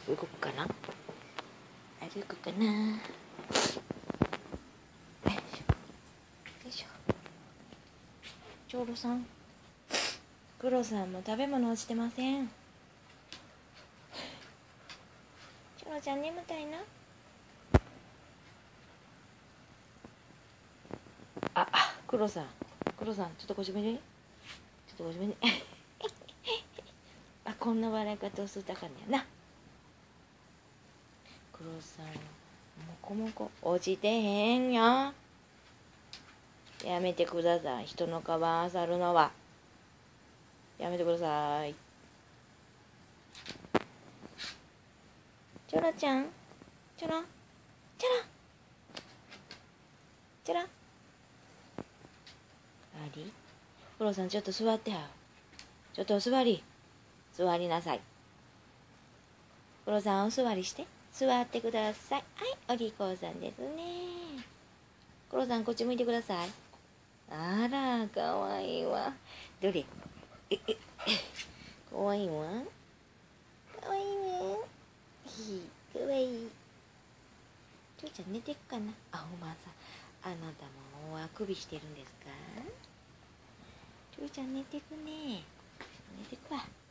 動くかな、歩くかな。よいしょ。チョロさん、クロさんも食べ物落ちてません。チョロちゃん眠たいな。クロさん、ちょっとこっち見て。こんな笑い方をするたかんねやな。クロさん、もこもこ落ちてへんよ。やめてください。人のカバン漁るのはやめてください。チョロちゃん、チョロあり。クロさん、ちょっと座っては。ちょっと座りなさい。クロさん、お座りして。座ってください。はい、お利口さんですね。クロさん、こっち向いてください。あら、かわいいわ。どれ。かわいいわ。かわいいね。かわいい。ちょいちゃん寝てくかな。おばあさん、あなたもあくびしてるんですか。ちょいちゃん寝てくね。寝てくわ。